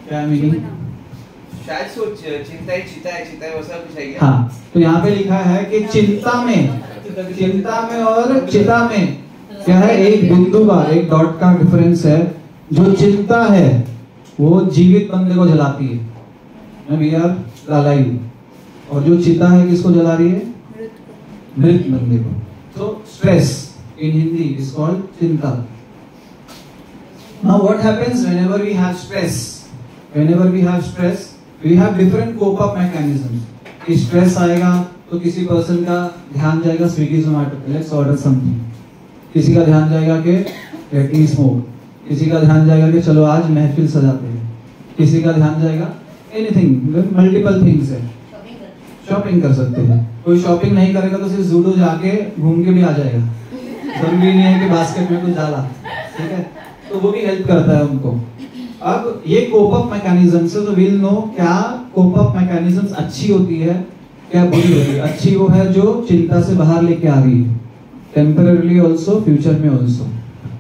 क्या मीनिंग? शायद सोच चिंता है वैसा कुछ है क्या? हाँ, तो यहाँ पे लिखा है कि चिंता में और चिता में क्या है, एक बिंदु का, एक डॉट का डिफरेंस है। जो चिंता है वो जीवित बंदे को जलाती है, वी आर अलाइव, और जो चिता है किसको जला रही है? मृत बंदे को। तो stress in Hindi is called chinta. Now what happens whenever we have stress? Whenever we have stress we have different cope up mechanisms. Stress आएगा तो किसी पर्सन का ध्यान जाएगा Swiggy Zomato, let's order something. किसी का ध्यान जाएगा कि लेट मी स्मोक, किसी का ध्यान जाएगा कि चलो आज महफिल सजाते हैं, किसी का ध्यान जाएगा एनीथिंग, मल्टीपल थिंग्स है। शॉपिंग कर सकते हैं। कोई शॉपिंग नहीं करेगा तो सिर्फ जूडो जाके घूम के भी आ जाएगा, जरूरी नहीं है कि बास्केट में कुछ डाला, ठीक है? तो वो भी हेल्प करता है उनको। अब ये कोप अप मैकेनिज्म से तो विल नो क्या कोप अप मैकेनिज्म्स अच्छी होती है, क्या बुरी होती है। अच्छी वो है जो चिंता से बाहर लेके आ रही है, टेम्पररीली ऑल्सो, फ्यूचर में also.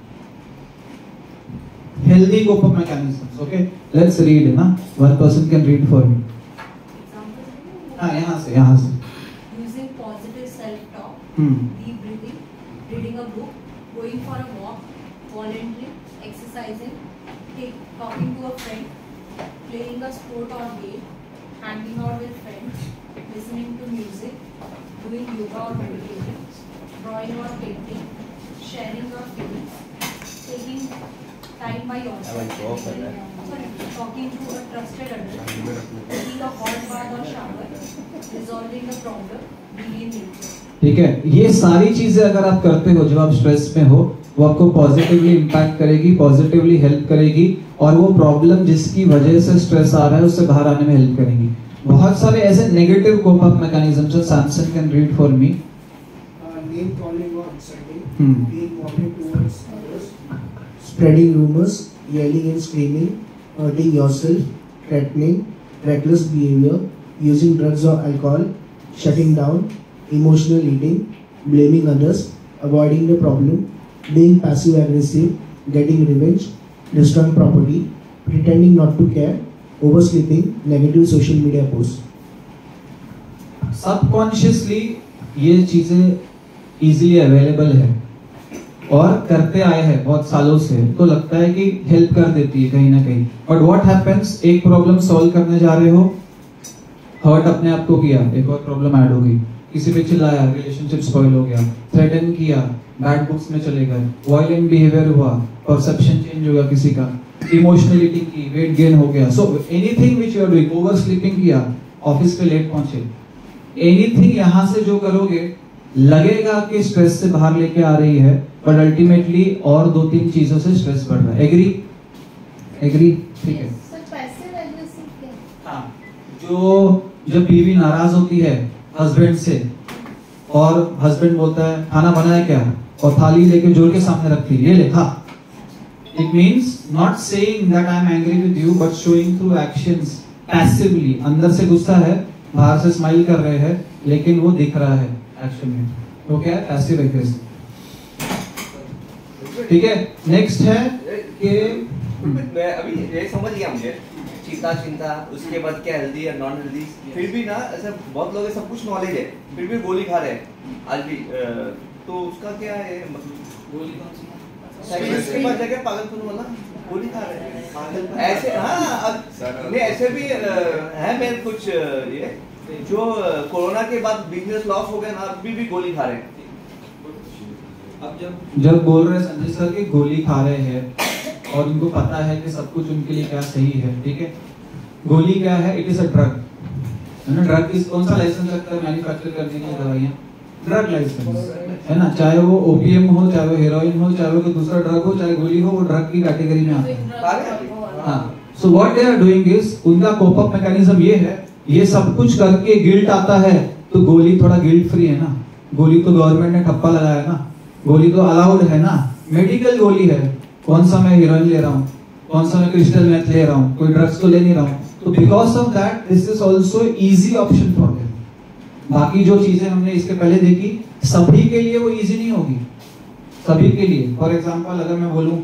Healthy cope up mechanisms, okay, let's read ना, one person can read for me. हाँ, यहाँ से Using positive self-talk, deep breathing, reading a book, going for a walk, volunteering, exercising, talking to a friend, playing a sport or game, hanging out with friends, listening to music, doing yoga or meditation, drawing or painting, sharing your feelings, taking time by yourself, talking to a trusted adult, taking a hot bath or shower, resolving a problem, being in nature. ठीक है, ये सारी चीजें अगर आप करते हो जब आप स्ट्रेस में हो, वो आपको पॉजिटिवली इम्पैक्ट करेगी, पॉजिटिवली हेल्प करेगी, और वो प्रॉब्लम जिसकी वजह से स्ट्रेस आ रहा है उससे बाहर आने में हेल्प करेगी। बहुत सारे ऐसे नेगेटिव कोप अप मैकेनिज्म्स हैं। Samson can read for me. Name calling or insulting, being morbid towards others, spreading rumors, yelling and screaming, hurting yourself, threatening, reckless behavior, using drugs or alcohol, shutting down, emotional eating, blaming others, avoiding the problem, being passive aggressive, getting revenge, destroying property, pretending not to care, oversleeping, negative social media posts. Subconsciously ये चीजें easily available है और करते आए हैं बहुत सालों से, तो लगता है कि हेल्प कर देती है कहीं ना कहीं। बट व्हाट हैपेंस, एक प्रॉब्लम सॉल्व करने जा रहे हो, हर्ट अपने आप को किया, एक और प्रॉब्लम ऐड हो गई। किसी पे चिल्लाया, रिलेशनशिप स्पॉइल हो गया, थ्रेटन किया, बैड बुक्स में चले गए, वायलेंट बिहेवियर हुआ, परसेप्शन चेंज हो गया किसी का, इमोशनल ईटिंग की, वेट गेन हो गया। So anything which you are doing, over sleeping किया, ऑफिस पे लेट पहुंचे, एनीथिंग यहाँ से जो करोगे लगेगा कि स्ट्रेस से बाहर लेके आ रही है, बट अल्टीमेटली और 2-3 चीजों से स्ट्रेस बढ़ रहा है। एग्री? ठीक है। हाँ, जो जब बीवी नाराज होती है हस्बैंड से और हस्बैंड बोलता है खाना बनाया क्या, और थाली लेके जोर के सामने रखती है, ये ले खा। It means not saying that I am angry with you, but showing through actions passively. अंदर से गुस्सा है, बाहर से स्माइल कर रहे हैं, लेकिन वो दिख रहा है एक्शन में। तो क्या है? Passive aggressive. ठीक है, नेक्स्ट है कि मैं अभी ये समझ गया मुझे, चिंता उसके बाद क्या हेल्दी या नॉन हेल्दी, फिर भी ना ऐसा बहुत लोग सब कुछ नॉलेज है फिर भी गोली खा रहे हैं आज भी, तो उसका क्या है मतलब? गोली कौन सी? के पास जाके पागलपन वाला गोली खा रहे हैं पागल ऐसे। हाँ, नहीं ऐसे भी है मेरे कुछ ये जो कोरोना के बाद बिजनेस लॉस हो गया ना, अभी भी गोली खा रहे हैं। अब जब बोल रहे संजय सर कि गोली खा रहे हैं और उनको पता है कि सब कुछ उनके लिए क्या सही है, ठीक है? गोली क्या है? इट इज अ ड्रग, है ना? ड्रग की कौन सा लाइसेंस लगता है मैन्युफैक्चर करने के लिए दवाइयाँ? ड्रग लाइसेंस, है ना? चाहे वो ओपीएम हो, चाहे वो हेरोइन हो, चाहे वो कोई दूसरा ड्रग हो, चाहे गोली हो, वो ड्रग की कैटेगरी में आता है। हाँ, so what they are doing is, उनका कोप अप मैकेनिज्म ये है, ये सब कुछ करके गिल्ट आता है तो गोली थोड़ा गिल्ट फ्री है ना, गोली तो गवर्नमेंट ने ठप्पा लगाया ना, गोली तो अलाउड है ना, मेडिकल गोली है। कौन सा मैं हीरोइन ले रहा हूँ, कौन सा मैं क्रिस्टल मेथ ले रहा हूँ, कोई ड्रग्स तो ले नहीं रहा हूँ। तो because of that this is also easy option for them. बाकी जो चीजें हमने इसके पहले देखी, सभी के लिए वो इजी नहीं होगी, सभी के लिए। फॉर एग्जाम्पल अगर मैं बोलूँ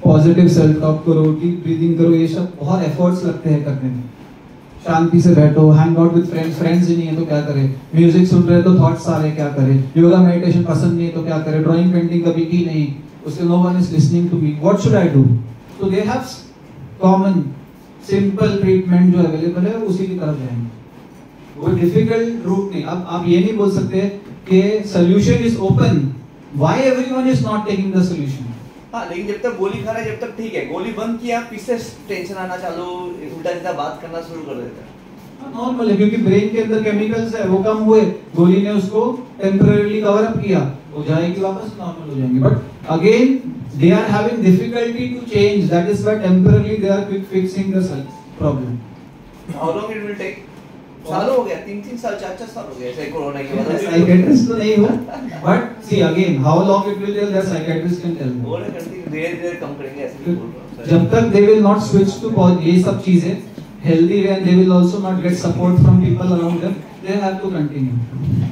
पॉजिटिव सेल्फ टॉक करो, डीप ब्रीदिंग करो, ये सब बहुत एफर्ट्स लगते हैं करने में। शांति से बैठो, हैंग आउट विद फ्रेंड्स ही नहीं है तो क्या करें, म्यूजिक सुन रहे तो थॉट्स आ रहे क्या करें, योगा मेडिटेशन पसंद नहीं है तो क्या करें, ड्राइंग पेंटिंग कभी की नहीं, उसके no one is listening to me, what should I do? तो they have common simple treatment जो अवेलेबल है उसी की तरफ जाएंगे, वो डिफिकल्ट रूट नहीं। अब आप ये नहीं बोल सकते कि solution is open, why everyone is not taking the solution. हाँ, लेकिन जब तक गोली खा रहा है जब तक ठीक है, गोली बंद किया फिर से टेंशन आना चालू, उल्टा सीधा बात करना शुरू कर देता है। नॉर्मल है, क्योंकि ब्रेन के अंदर केमिकल्स है वो कम हुए, गोली ने उसको टेम्परेरीली कवर अप किया, हो जाएगी वापस नॉर्मल हो जाएंगे। But again they are having difficulty to change, that is why temporarily they are quick fixing the problem. How long it will take? सालों हो गया, 3-3 साल 4-4 साल हो गए ऐसे कोरोना की वजह से। साइकियाट्रिस्ट तो नहीं हो, but see again how long it will take, that psychiatrist can tell. वो ना कंटिन्यू धीरे-धीरे कम करेंगे, ऐसे भी बोल रहा हूं। जब तक they will not switch to ये सब चीजें healthy way and they will also not get support from people around them, they have to continue।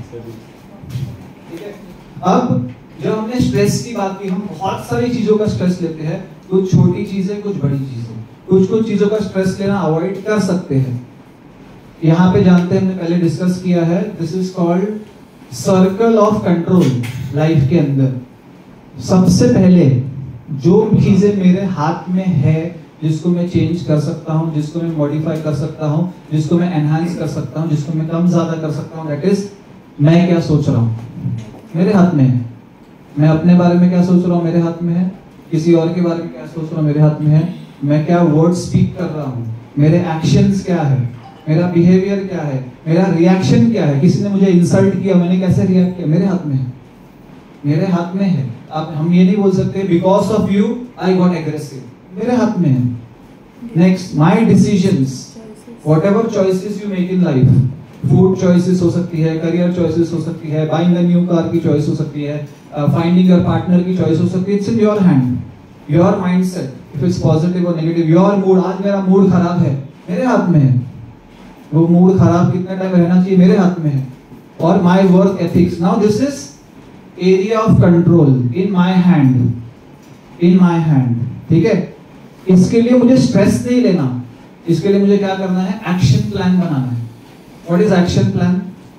ठीक है, अब जब हमने स्ट्रेस की बात की, हम बहुत सारी चीजों का स्ट्रेस लेते हैं, कुछ छोटी चीजें कुछ बड़ी चीजें, कुछ चीजों का स्ट्रेस लेना अवॉइड कर सकते हैं। यहाँ पे जानते हैं, हमने पहले डिस्कस किया है, this is called circle of control. Life के अंदर सबसे पहले जो चीजें मेरे हाथ में है, जिसको मैं चेंज कर सकता हूं, जिसको मैं मॉडिफाई कर सकता हूं, जिसको मैं एनहांस कर सकता हूं, जिसको मैं कम ज्यादा कर सकता हूं, दैट इज मैं क्या सोच रहा हूं, मेरे हाथ में है। मैं अपने बारे में क्या सोच रहा हूं, मेरे हाथ में है। किसी और के बारे में क्या सोच रहा हूं, मेरे हाथ में है। मैं क्या वर्ड स्पीक कर रहा हूं, मेरे एक्शंस क्या है, मेरा बिहेवियर क्या है, मेरा रिएक्शन क्या है। किसी ने मुझे इंसल्ट किया, मैंने कैसे रिएक्ट किया, मेरे हाथ में है, मेरे हाथ में है। अब हम ये नहीं बोल सकते because of you I got aggressive, मेरे हाथ में है। Next, my decisions, whatever choices you make in life, food choices हो सकती है, करियर चॉइसेस हो सकती है, बाइंग अ न्यू कार की चॉइस हो सकती है, फाइंडिंग योर पार्टनर की चॉइस हो सकती है। It's in your hand, your mindset, if it's positive और नेगेटिव। योर मूड, आज मेरा मूड खराब है, मेरे हाथ में है। वो मूड खराब कितना टाइम रहना चाहिए, मेरे हाथ में है। और my work ethics, now this is area of control in my hand, in my hand. ठीक है, इसके लिए मुझे स्ट्रेस नहीं लेना, इसके लिए मुझे क्या करना है, एक्शन प्लान बनाना है। What is action plan?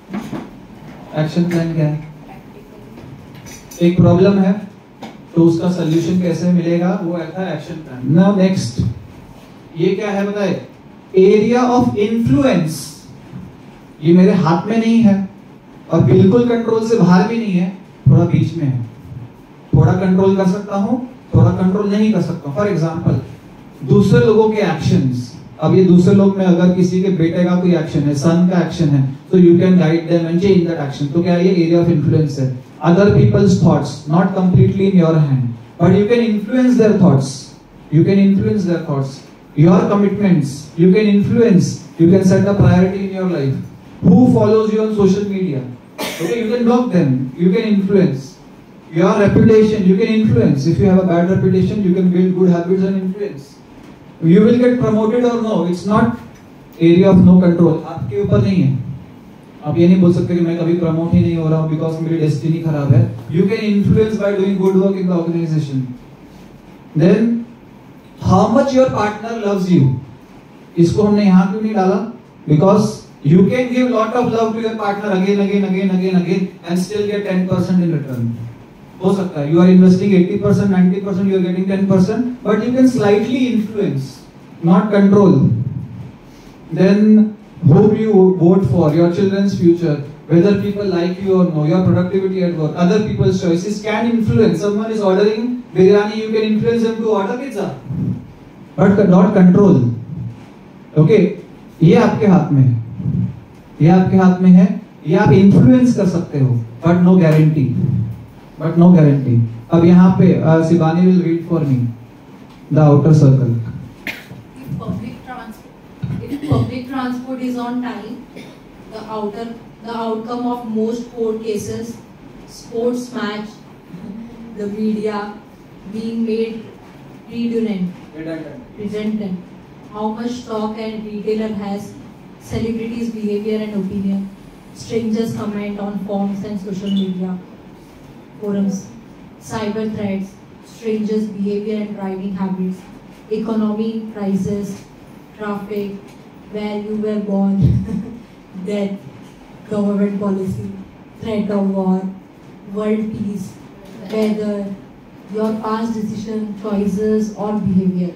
Action plan क्या है? एक प्रॉब्लम है तो उसका सॉल्यूशन कैसे मिलेगा, वो है एक्शन प्लान। नाउ नेक्स्ट, ये क्या है बताए, एरिया ऑफ इन्फ्लुएंस। ये मेरे हाथ में नहीं है और बिल्कुल कंट्रोल से बाहर भी नहीं है, थोड़ा बीच में है। थोड़ा कंट्रोल कर सकता हूं, थोड़ा कंट्रोल नहीं कर सकता। फॉर एग्जाम्पल, दूसरे लोगों के एक्शंस। अब ये दूसरे लोग में अगर किसी के बेटे का कोई एक्शन है, सन का एक्शन है, तो you can guide them and change that action. तो क्या ये एरिया ऑफ इन्फ्लुएंस है? Other people's thoughts, not completely in your hand, but you can influence their thoughts, you can influence their thoughts. Your commitments, you can influence, you can set a priority in your life. Who follows you on social media? Okay, you can block them, you can influence. Your reputation, you can influence. If you have a bad reputation, you can build good habits and influence. You will get promoted or no, it's not area of no control. आपके ऊपर नहीं है। आप ये नहीं बोल सकते कि मैं कभी प्रमोट ही नहीं हो रहा हूँ because मेरी डेस्टिनी खराब है। You can influence by doing good work in the organization. Then, how much your partner loves you? इसको हमने यहाँ क्यों नहीं डाला? Because you can give lot of love to your partner again and still get 10% in return. हो सकता है you are investing 80%, 90%, you are getting 10%, but you can slightly influence, not control. Then whom you vote for, your children's future, whether people like you or no, your productivity at work, other people's choices can influence. Someone is ordering biryani, you can influence them to order pizza, but not control. Okay, ये आपके हाथ में है, ये आपके हाथ में है, ये आप इन्फ्लुएंस कर सकते हो, but no guarantee, but no guarantee. अब यहाँ पे Shivani will read for me the outer circle. If public transport is on time, the outcome of most court cases, sports match, the media being made redundant. How much talk and retailer has celebrities' behavior and opinion. Strangers comment on forums and social media forums. Cyber threats, strangers' behavior and driving habits, economy, crisis, traffic, where you were born, death, government policy, threat of war, world peace, weather, your past decision, choices or behavior.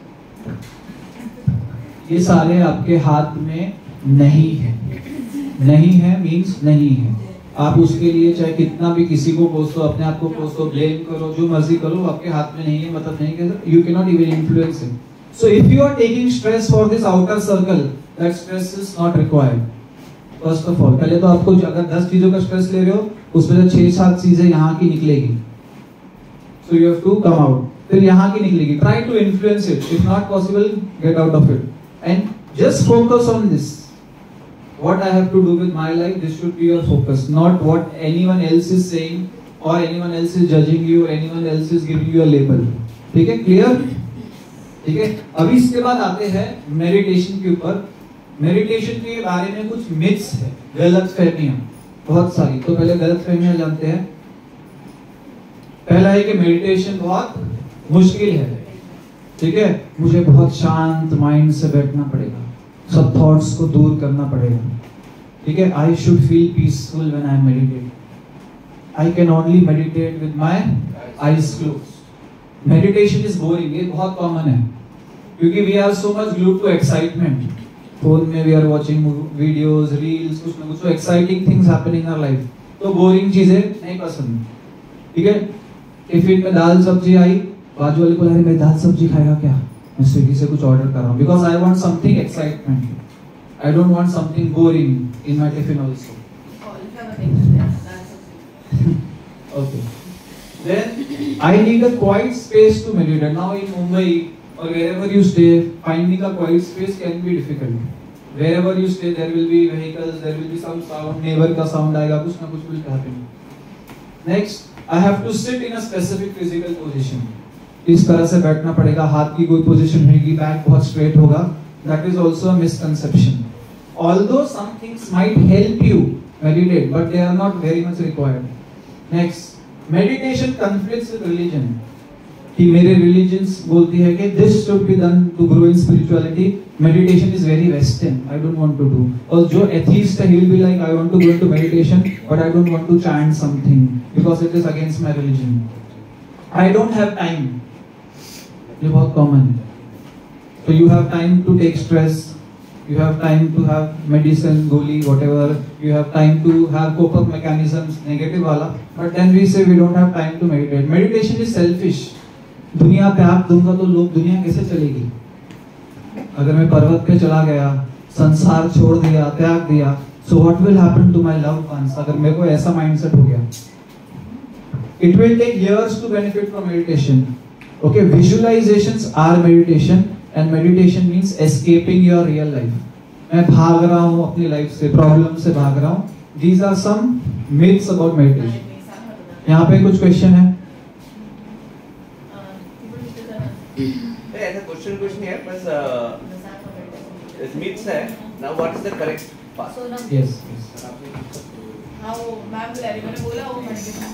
ये सारे आपके हाथ में नहीं है। नहीं है means नहीं है। आप उसके लिए चाहे कितना भी किसी को कोसो, अपने आप को कोसो, ब्लेम करो, जो मर्जी करो, आपके हाथ में नहीं है, मतलब नहीं कि you cannot even influence it. So if you are taking stress for this outer circle, that stress is not required. First of all, पहले तो आपको अगर 10 चीजों का स्ट्रेस ले रहे हो, उसमें से 6-7 चीजें यहाँ की निकलेगी. So you have to come out. फिर यहाँ की निकलेगी. Try to influence it. If not possible, get out of it. And just focus on this. What I have to do with my life, this should be your focus, not what anyone else is saying or anyone else is judging you or anyone else is giving you a label. ठीक है? Clear? ठीक है? अभी इसके बाद आते हैं meditation के ऊपर. मेडिटेशन के बारे में कुछ मिथ्स है, गलतफहमियां बहुत सारी. तो पहले गलतफहमियां जानते हैं. पहला है कि मेडिटेशन बहुत मुश्किल है. ठीक है? मुझे बहुत शांत माइंड से बैठना पड़ेगा, सब थॉट्स को दूर करना पड़ेगा. ठीक है? I should feel peaceful when I meditate. I can only meditate with my eyes closed. Meditation is boring. ये बहुत कॉमन है क्योंकि we are so much glued to excitement. Phone में we are watching videos, reels, कुछ ना कुछ exciting things happening in our life. तो boring चीजें नहीं पसंद. ठीक है? टिफिन में दाल सब्जी आई, बाजू वाले को लगा मैं दाल सब्जी खाएगा क्या, मैं स्विगी से कुछ ऑर्डर कर रहा हूँ. Because I want something excitement. I don't want something boring in my tiffin also. Okay. Then I need a quiet space to meditate. Now in Mumbai or wherever you stay, finding a quiet space can be difficult. Wherever you stay, there will be vehicles, there will be some sound, neighbor का sound आएगा, कुछ ना कुछ will happen. Next, I have to sit in a specific physical position. इस तरह से बैठना पड़ेगा, हाथ की कोई पोजीशन होगी, बैक बहुत स्ट्रेट होगा. That is also a misconception. Although some things might help you meditate, but they are not very much required. Next, meditation conflicts with religion. कि मेरे religions बोलती है कि this should be done to grow in spirituality. Meditation is very Western. I don't want to do. और जो atheist है, he will be like, I want to go into meditation, but I don't want to chant something because it is against my religion. I don't have time. ये बहुत common है. So you have time to take stress. You have time to have medicine, goli, whatever. You have time to have cope-up mechanisms, negative वाला. But then we say we don't have time to meditate. Meditation is selfish. दुनिया त्याग दूंगा तो लोग दुनिया कैसे चलेगी? अगर मैं पर्वत पे चला गया, संसार छोड़ दिया, त्याग दिया, so what will happen to my loved ones? अगर मेरे को ऐसा mindset हो गया. It will take years to benefit from meditation. Okay, visualizations are meditation. And meditation means escaping your real life. मैं भाग रहा हूँ अपनी लाइफ से, प्रॉब्लम से भाग रहा हूँ. These are some myths about meditation. यहाँ पे कुछ क्वेश्चन है? ऐसा क्वेश्चन है, बस myths है. Now what is the correct path? Yes. मैंने बोला वो meditation.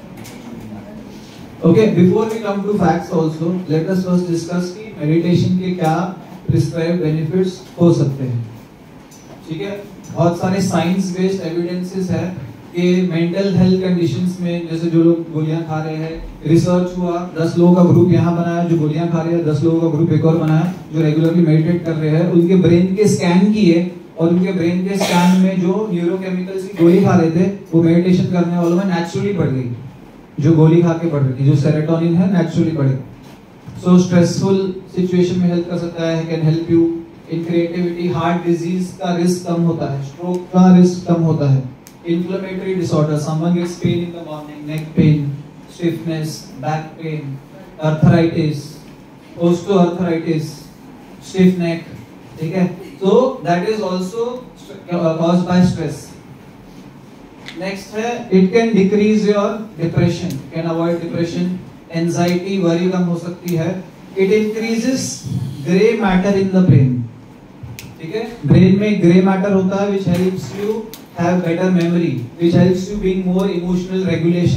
Okay, before we come to facts also, let us first discuss कि meditation के क्या prescribed benefits हो सकते हैं. ठीक है? बहुत सारे science based evidences है कि mental health conditions में, जैसे जो लोग गोलियां खा रहे हैं, research हुआ, 10 लोगों का ग्रुप यहाँ बनाया जो गोलियां खा रहे हैं, 10 लोगों का ग्रुप एक और बनाया जो रेगुलरली मेडिटेट कर रहे हैं. उनके ब्रेन के स्कैन किए और उनके ब्रेन के स्कैन में जो न्यूरोकेमिकल्स की गोली खा रहे थे, वो मेडिटेशन करने वालों में नेचुरली बढ़ गई. जो गोली खा के बढ़ रही थी, जो सेरोटोनिन है, नेचुरली बढ़े. सो स्ट्रेसफुल सिचुएशन में हेल्प कर सकता है, can help you in creativity. Heart disease का रिस्क कम होता है, स्ट्रोक का रिस्क कम होता है. Inflammatory disorder, someone gets pain in the morning, neck pain, stiffness, back pain, arthritis, osteoarthritis, stiff neck. ठीक है? So that is also caused by stress. Next है, it can decrease your depression, can avoid depression, anxiety, worry कम हो सकती है. It increases grey matter in the brain. ठीक है? Brain में ग्रे मैटर होता है which helps you have better memory, which helps you being more emotional regulation.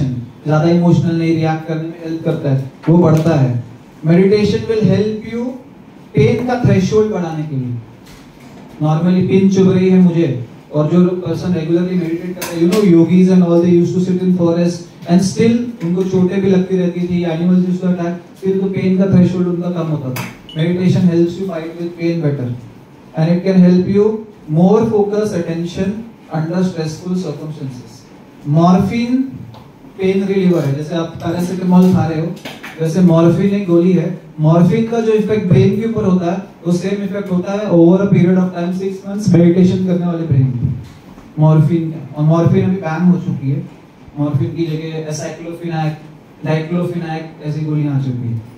ज्यादा इमोशनल नहीं रिएक्ट करने में हेल्प करता है, वो बढ़ता है। Meditation will help you pain का थ्रेशोल्ड बढ़ाने के लिए। नॉर्मली पेन चुभ रही है मुझे, और जो पर्सन रेगुलरली मेडिटेट करता है, you know yogis and all, they used to sit in forest and still उनको चोटें भी लगती रहती थी, एनिमल्स यूज्ड टू अटैक, फिर तो पेन का थ्रेशोल्ड उनका कम होता था। Meditation helps you fight with pain better and it can help you more focus attention under stressful circumstances. Morphine pain reliever है, जैसे आप पैरासिटामोल खा रहे हो, वैसे मॉर्फिन एक गोली है। मॉर्फिन का जो इफेक्ट ब्रेन के ऊपर होता है, वो सेम इफेक्ट होता है over a period of time 6 months meditation करने वाले ब्रेन पे। मॉर्फिन का, और मॉर्फिन अभी बैन हो चुकी है। मॉर्फिन की जगह एसाइक्लोफिनाक, डाइक्लोफिनाक ऐसी गोलियां आ चुकी है।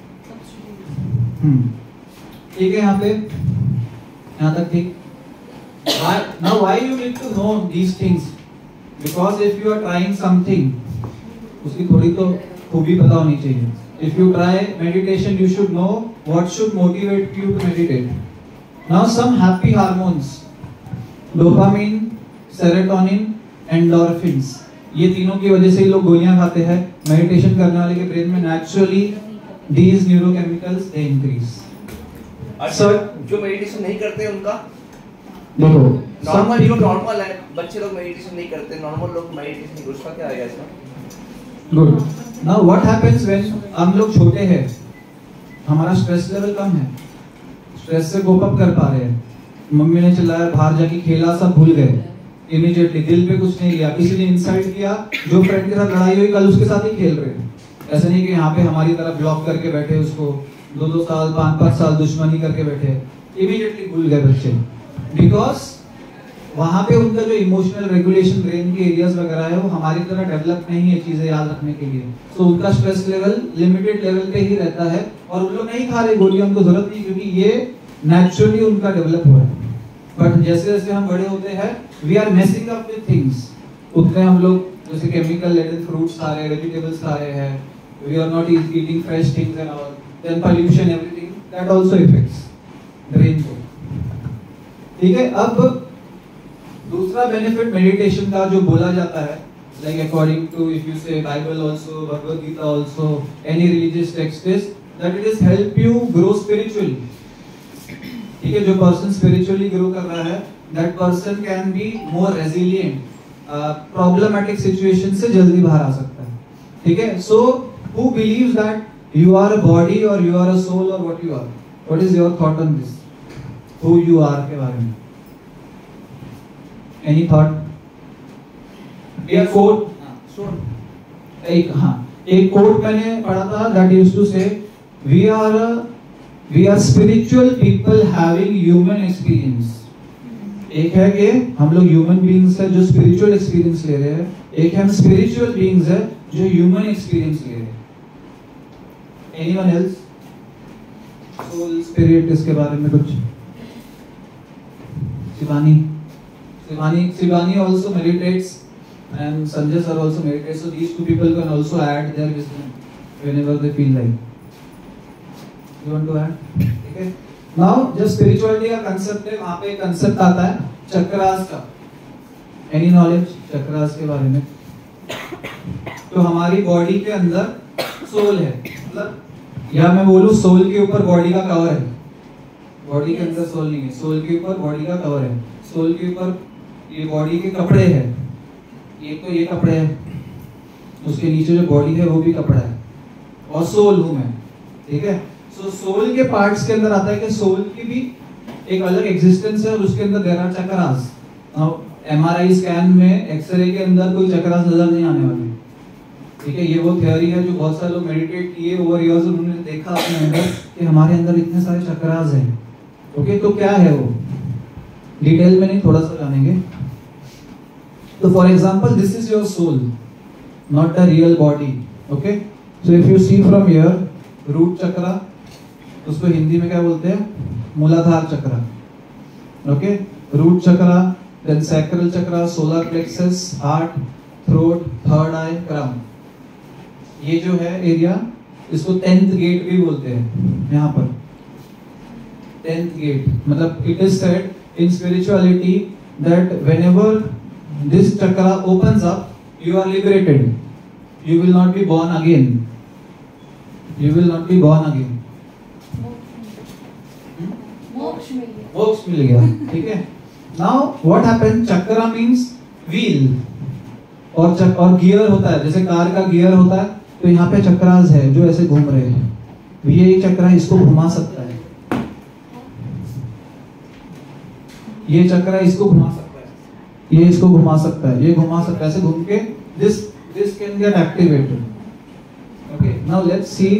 ठीक है, यहाँ तक ठीक। Now why you need to know these things? Because if you are trying something, उसकी थोड़ी तो खूबी पता होनी चाहिए। If you try meditation, you should know what should motivate you to meditate. Now some happy hormones, dopamine, serotonin, endorphins, ये तीनों की वजह से ही लोग गोलियां खाते हैं। मेडिटेशन करने वाले के ब्रेन में naturally these neurochemicals they increase. अच्छा, जो मेडिटेशन नहीं करते उनका देखो, नॉर्मल, जो नॉर्मल है, बच्चे लोग मेडिटेशन नहीं करते, नॉर्मल लोग मेडिटेशन नहीं, उसका क्या आएगा इसमें? Good. Now what happens when हम लोग छोटे हैं, हमारा स्ट्रेस लेवल कम है, स्ट्रेस से कोप अप कर पा रहे हैं, मम्मी ने चिल्लाया, बाहर जाके खेला, सब भूल गए, इमीडिएटली दिल पे कुछ नहीं लिया, किसी ने इंसल्ट किया, जो फ्रेंड के साथ लड़ाई हुई कल उसके साथ ही खेल रहे हैं। ऐसा नहीं कि यहाँ पे हमारी तरफ ब्लॉक करके बैठे, उसको 2-2 साल 5-5 साल दुश्मनी करके बैठे, इमीडिएटली भूल गए बच्चे, बिकॉज वहां पे उनका जो इमोशनल रेगुलेशन ब्रेन के एरियाज वगैरह है, वो हमारी तरह डेवलप नहीं है चीजें याद रखने के लिए। सो उनका स्ट्रेस लेवल लिमिटेड लेवल पे ही रहता है, और उन लोग नहीं खा रहे गोलियां, उनको जरूरत नहीं, क्योंकि ये नेचुरली उनका डेवलप हो रहा है। बट जैसे जैसे हम बड़े होते हैं, we are messing up with things, उतने हम लोग जैसे केमिकल लेडेन फ्रूट्स खा रहे हैं, वेजिटेबल्स खा रहे हैं, we are not eating fresh things and all, then pollution, everything that also effects brain को। ठीक है, अब दूसरा बेनिफिट मेडिटेशन का जो बोला जाता है, like according to if you say Bible also, Bhagavad Gita also, any religious text is that it is help you grow spiritually. ठीक है, जो पर्सन स्पिरिचुअली ग्रो कर रहा है, that person can be more resilient, problematic situation से जल्दी बाहर आ सकता है। ठीक है, so who believes that you are a body और यू आर अ सोल, और what you are, what is your thought on this, who you are के बारे में? Any thought? एक कोट मैंने पढ़ा था that used to say we are spiritual people having human experience. एक है कि हम लोग human beings है जो spiritual experience ले रहे हैं, एक हम spiritual beings है जो human experience ले रहे हैं। Anyone else? Soul, spirit, इसके बारे में कुछ? Shivani also meditates and Sanjay sir also meditates, so these two people can also add their wisdom whenever they feel like. You want to add? Okay. Now जब spirituality का concept है, वहाँ पे concept आता है चक्रास का। Any knowledge चक्रास के बारे में? तो हमारी बॉडी के अंदर सोल है, मतलब या मैं बोलूँ सोल के ऊपर बॉडी का कवर है, बॉडी के अंदर सोल नहीं है, सोल के ऊपर बॉडी का कवर है, सोल के ऊपर ये बॉडी के कपड़े हैं, एक तो ये कपड़े हैं, उसके नीचे जो बॉडी है वो भी कपड़ा है, और सोल हूँ मैं। ठीक है, सो सोल के पार्ट्स के अंदर आता है कि सोल की भी एक अलग एग्जिस्टेंस है, और उसके अंदर देयर आर चक्रास। अब एमआरआई स्कैन में, एक्सरे के अंदर कोई चक्रास नजर नहीं आने वाले। ठीक है, ये वो थ्योरी है जो बहुत सारे लोग मेडिटेट किए ओवर इयर्स, उन्होंने देखा अपने अंदर कि हमारे अंदर इतने सारे चक्रास हैं। ओके, तो क्या है वो, डिटेल में नहीं, थोड़ा सा जानेंगे। तो for example this is your soul, not the real body. Okay, so if you see from here, root chakra, उसको हिंदी में क्या बोलते हैं, Muladhara chakra. Okay, root chakra, then sacral chakra, solar plexus, heart, throat, third eye, crown. ये जो है एरिया, इसको 10th गेट भी बोलते हैं। यहाँ पर 10th गेट, मतलब it is said in spirituality that whenever this chakra opens up, you are liberated. you will not be born again. You will not be born again. मोक्ष मिल गया। मोक्ष मिल गया, ठीक है। Now what happened? Chakra means wheel और gear होता है, जैसे कार का गियर होता है, तो यहाँ पे चक्रास है जो ऐसे घूम रहे हैं। ये एक चक्रा इसको घुमा सकता है, ये चक्रा इसको घुमा सकता है, ये इसको घुमा सकता है, ये घुमा सकता है, ऐसे घूम के this can get activated. Okay, now let's see.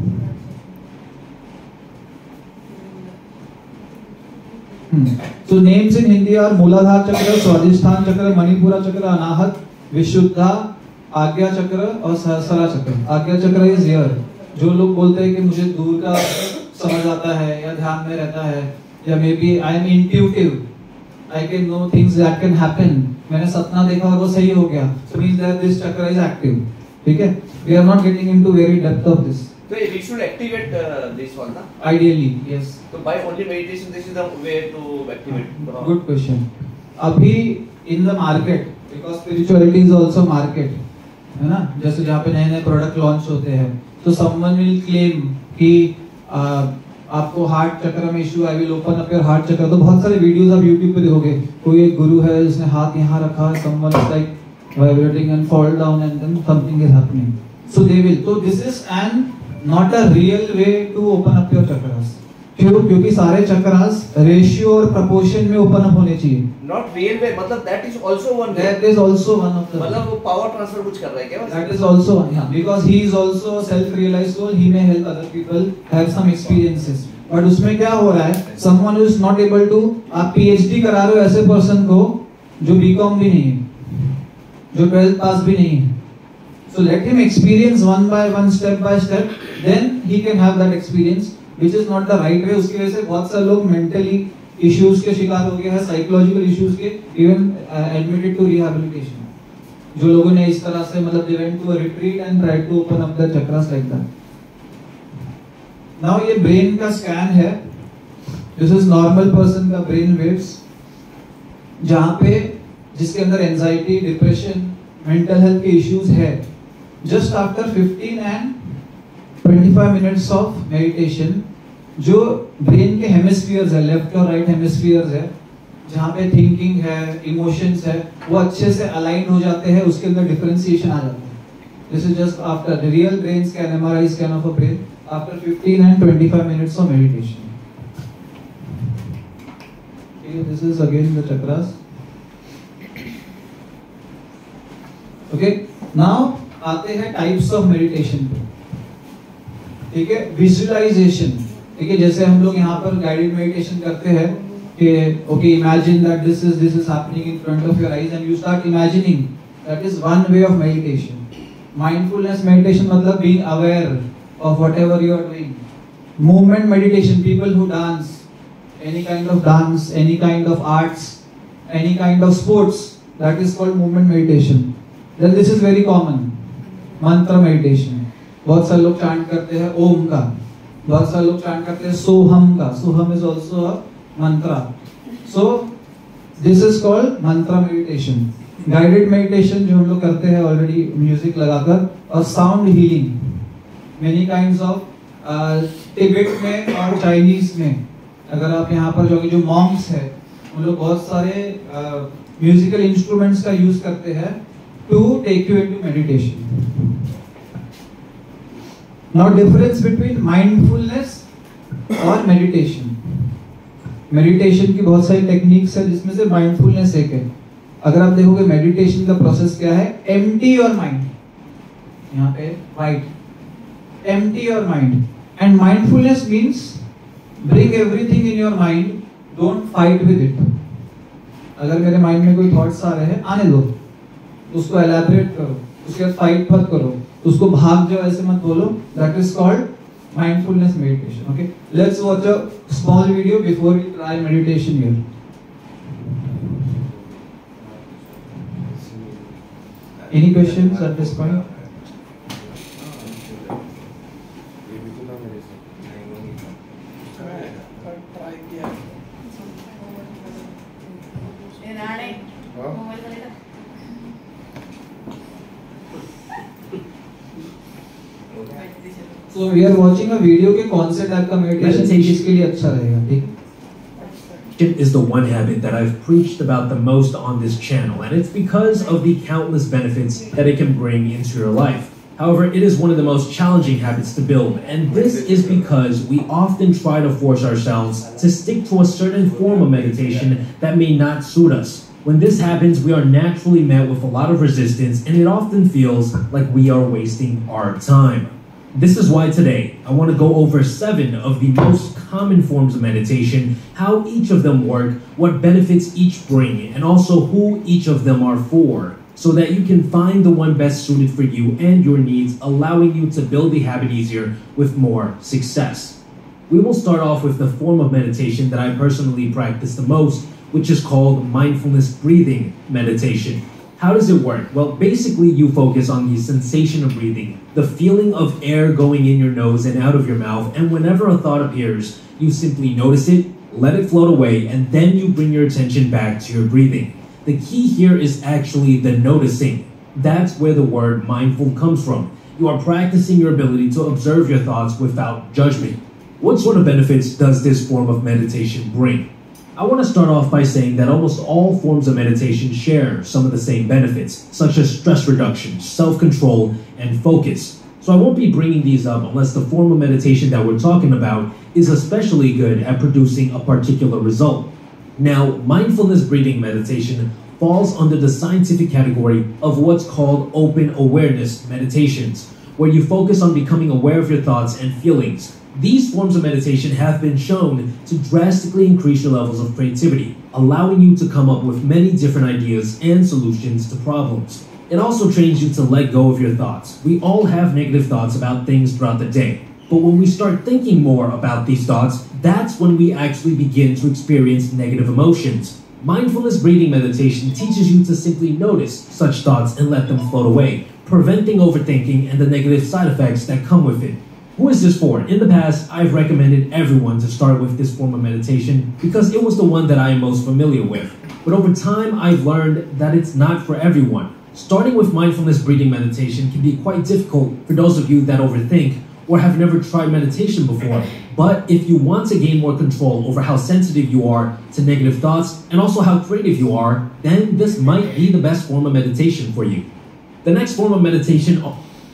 So names in Hindi are Mooladhara Chakra, Swadhisthana Chakra, Manipura Chakra, Anahat, Vishuddha, आज्ञा चक्र और सहस्रा चक्र। आज्ञा चक्र इज हियर। जो लोग बोलते हैं कि मुझे दूर का समझ आता है या ध्यान में रहता है या maybe I am intuitive, I can know things that can happen, मैंने सपना देखा और वो सही हो गया, so means that this chakra is active. ठीक है, we are not getting into very depth of this. So we should activate this one, na? Ideally, yes. So by only meditation, this is the way to activate. Good question. अभी in the market, because spirituality is also market, है ना, जैसे जहाँ पे नए नए product launch होते हैं, तो someone will claim कि आपको हार्ट चक्र में issue, I will open up your heart chakra. तो बहुत सारे वीडियोस आप YouTube पे देखोगे, कोई एक गुरु है जिसने हाथ यहाँ रखा है, someone is like vibrating and fall down and then something is happening. So they will. So this is an not a real way to open up your chakras. क्यों? क्योंकि सारे चक्रास रेशियो और प्रपोर्शन में ओपन अप होने चाहिए। Not real way, मतलब that is also one way. That is also one of the। मतलब वो power transfer कुछ कर रहा है क्या? That is also one, yeah, because he is also a self-realized soul. He may help other people have some experiences. But उसमें क्या हो रहा है? Someone who is not able to, आप PhD करा रहे हो ऐसे पर्सन को जो BCom भी नहीं है, जो 12th पास भी नहीं है। So let him experience one by one, step by step, then he can have that experience, which is not the right way. उसकी वजह से बहुत सारे लोग mentally issues के शिकार हो गए हैं, psychological issues के, even admitted to rehabilitation. जो लोगों ने इस तरह से मतलब they went to a retreat and tried to open up their chakras like that. Now ये brain का scan है, this is normal person का brain waves, जहाँ पे जिसके अंदर anxiety, depression, mental health के issues है, just after 15 and 25 minutes of meditation, जो ब्रेन के हेमिस्फीयर्स है, लेफ्ट और राइट हेमिस्फीयर्स है, जहाँ पे थिंकिंग है, इमोशंस है, वो अच्छे से अलाइन हो जाते हैं, उसके अंदर डिफरेंशिएशन आ जाता है। This is just after the real brain scan, MRI scan of a brain after 15 and 25 minutes of meditation. Okay, this is again the chakras. Okay, now आते हैं टाइप्स ऑफ मेडिटेशन पे। ठीक है, विजुअलाइजेशन। ठीक है, जैसे हम लोग यहाँ पर गाइडेड मेडिटेशन करते हैं कि okay imagine that this is happening in front of your eyes and you start imagining, that is one way of meditation. Mindfulness meditation मतलब being aware of whatever you are doing. Movement meditation, people who dance, any kind of dance, any kind of arts, any kind of sports, that is called movement meditation. Then this is very common, mantra meditation. बहुत सारे लोग chant करते हैं ओम का, बहुत सारे लोग chant करते हैं सोहम का। सोहम is also a mantra. So this is called mantra meditation. Guided meditation जो हम लोग करते हैं ऑलरेडी म्यूजिक लगाकर, और sound healing, many kinds of Tibet में और चाइनीज में अगर आप यहाँ पर जाओगे, जो मॉन्क्स है उन लोग बहुत सारे म्यूजिकल इंस्ट्रूमेंट्स का यूज करते हैं to take you into meditation. Now difference between mindfulness और meditation. Meditation की बहुत सारी टेक्निक्स है जिसमें से mindfulness एक है। अगर आप देखोगे meditation का प्रोसेस क्या है, empty your mind, यहाँ पे white, empty your mind, and mindfulness means bring everything in your mind, don't fight with it. अगर मेरे माइंड में कोई थॉट्स आ रहे हैं, आने दो, उसको एलैबोरेट करो, उसके बाद फाइट मत करो, उसको भाग जाओ ऐसे मत बोलो। That is called mindfulness meditation. Okay, let's watch a small video before we try meditation here. Any questions at this point? Mobile So we are watching a video के कौन से टाइप का meditation किसके लिए अच्छा रहेगा, ठीक? Is the one habit that I've preached about the most on this channel, and it's because of the countless benefits that it can bring into your life. However, it is one of the most challenging habits to build, and this is because we often try to force ourselves to stick to a certain form of meditation that may not suit us. When this happens, we are naturally met with a lot of resistance, and it often feels like we are wasting our time. This is why today I want to go over 7 of the most common forms of meditation, how each of them work, what benefits each bring, and also who each of them are for, so that you can find the one best suited for you and your needs, allowing you to build the habit easier with more success. We will start off with the form of meditation that I personally practice the most, which is called mindfulness breathing meditation. How does it work? Well, basically you focus on the sensation of breathing, the feeling of air going in your nose and out of your mouth, and whenever a thought appears, you simply notice it, let it float away, and then you bring your attention back to your breathing. The key here is actually the noticing. That's where the word mindful comes from. You are practicing your ability to observe your thoughts without judgment. What sort of benefits does this form of meditation bring? I want to start off by saying that almost all forms of meditation share some of the same benefits, such as stress reduction, self-control, and focus. So I won't be bringing these up unless the form of meditation that we're talking about is especially good at producing a particular result. Now, mindfulness breathing meditation falls under the scientific category of what's called open awareness meditations, where you focus on becoming aware of your thoughts and feelings. These forms of meditation have been shown to drastically increase your levels of creativity, allowing you to come up with many different ideas and solutions to problems. It also trains you to let go of your thoughts. We all have negative thoughts about things throughout the day, but when we start thinking more about these thoughts, that's when we actually begin to experience negative emotions. Mindfulness breathing meditation teaches you to simply notice such thoughts and let them float away, preventing overthinking and the negative side effects that come with it. Who is this for? In the past, I've recommended everyone to start with this form of meditation because it was the one that I am most familiar with. But over time, I've learned that it's not for everyone. Starting with mindfulness breathing meditation can be quite difficult for those of you that overthink or have never tried meditation before. But if you want to gain more control over how sensitive you are to negative thoughts and also how creative you are, then this might be the best form of meditation for you. The next form of meditation...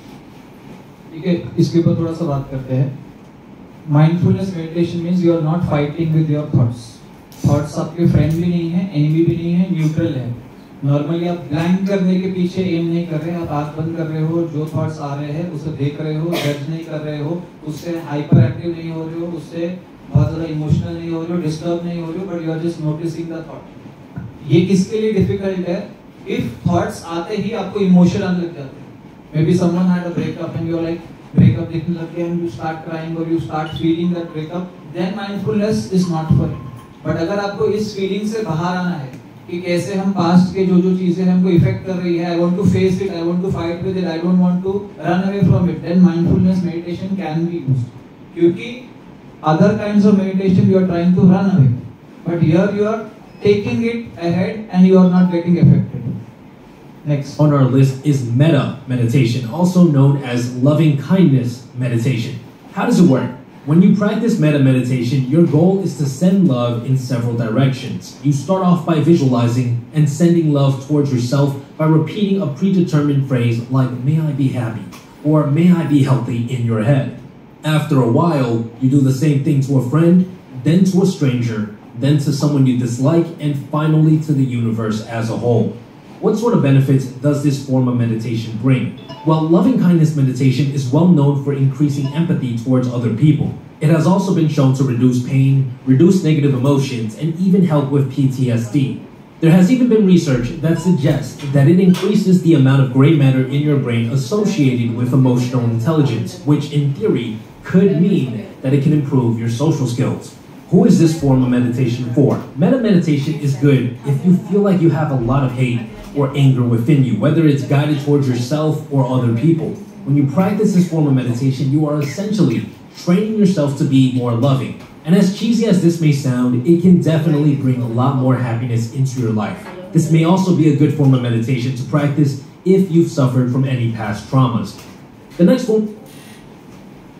ठीक है, इसके ऊपर थोड़ा सा बात करते हैं. Mindfulness meditation means you are not fighting with your thoughts. Thoughts आपके friend भी नहीं है, enemy भी नहीं है, neutral है. Normally आप blank करने के पीछे aim नहीं कर रहे हैं, आप आँख बंद कर रहे हो, जो thoughts आ रहे हैं उसे देख रहे हो, judge नहीं कर रहे हो, उससे hyperactive नहीं हो रहे हो, उससे बहुत ज़्यादा emotional नहीं हो रहे हो, disturb नहीं हो रहे हो, but you are just noticing the thought. ये किसके लिए difficult है? If thoughts आते ही आपको emotion आने लग जाते हैं. Maybe someone had a breakup and you're like breakup दिखने लग गया and you start crying or you start feeling that breakup, then mindfulness is not for you. But अगर आपको इस feeling से बाहर आना है कि कैसे हम past के जो चीजें हमको affect कर रही है, I want to face it, I want to fight with it, I don't want to run away from it, then mindfulness meditation can be used. क्योंकि other kinds of meditation you are trying to run away, but here you are taking it ahead and you are not getting affected. Next on our list is metta meditation, also known as loving kindness meditation. How does it work? When you practice metta meditation, your goal is to send love in several directions. You start off by visualizing and sending love towards yourself by repeating a predetermined phrase like, "May I be happy," or "May I be healthy" in your head. After a while, you do the same thing to a friend, then to a stranger, then to someone you dislike, and finally to the universe as a whole. What sort of benefits does this form of meditation bring? Well, loving kindness meditation is well known for increasing empathy towards other people. It has also been shown to reduce pain, reduce negative emotions, and even help with PTSD. There has even been research that suggests that it increases the amount of gray matter in your brain associated with emotional intelligence, which in theory could mean that it can improve your social skills. Who is this form of meditation for? Metta meditation is good if you feel like you have a lot of hate or anger within you, whether it's guided towards yourself or other people. When you practice this form of meditation, you are essentially training yourself to be more loving. And as cheesy as this may sound, it can definitely bring a lot more happiness into your life. This may also be a good form of meditation to practice if you've suffered from any past traumas. The next form...